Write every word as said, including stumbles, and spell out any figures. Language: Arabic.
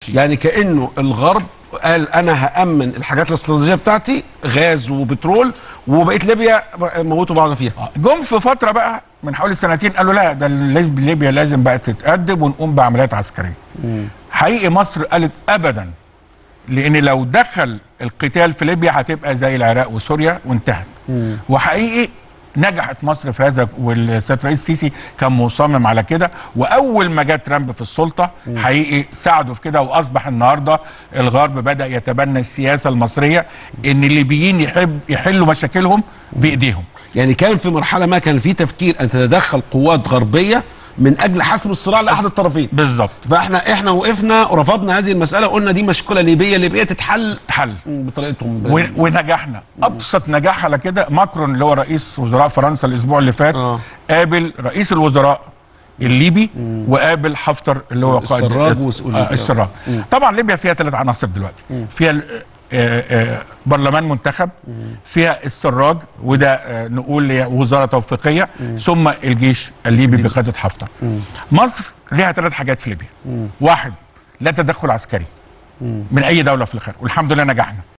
يعني كأنه الغرب قال انا هامن الحاجات الاستراتيجيه بتاعتي، غاز وبترول، وبقيت ليبيا موتوا بعض فيها. جم في فتره بقى من حوالي سنتين قالوا لا ده ليبيا لازم بقى تتقدم ونقوم بعمليات عسكريه. مم. حقيقي مصر قالت ابدا، لان لو دخل القتال في ليبيا هتبقى زي العراق وسوريا وانتهت. مم. وحقيقي نجحت مصر في هذا، والسيد الرئيس السيسي كان مصمم على كده، واول ما جه ترامب في السلطه حقيقي ساعدوا في كده، واصبح النهارده الغرب بدا يتبنى السياسه المصريه ان الليبيين يحب يحلوا مشاكلهم بايديهم. يعني كان في مرحله ما كان في تفكير ان تتدخل قوات غربيه من اجل حسم الصراع لاحد الطرفين. بالظبط. فاحنا احنا وقفنا ورفضنا هذه المساله، قلنا دي مشكله ليبيه ليبيه تتحل تحل بطريقتهم. ونجحنا. ابسط نجاح على كده ماكرون اللي هو رئيس وزراء فرنسا الاسبوع اللي فات آه. قابل رئيس الوزراء الليبي مم. وقابل حفتر اللي هو قائد السراج. آه السراج. طبعا ليبيا فيها ثلاث عناصر دلوقتي. مم. فيها آه آه برلمان منتخب، مم. فيها السراج وده آه نقول وزاره توفيقيه، مم. ثم الجيش الليبي بقياده حفتر. مم. مصر ليها ثلاث حاجات في ليبيا. مم. واحد، لا تدخل عسكري مم. من اي دوله في الخارج، والحمد لله نجحنا.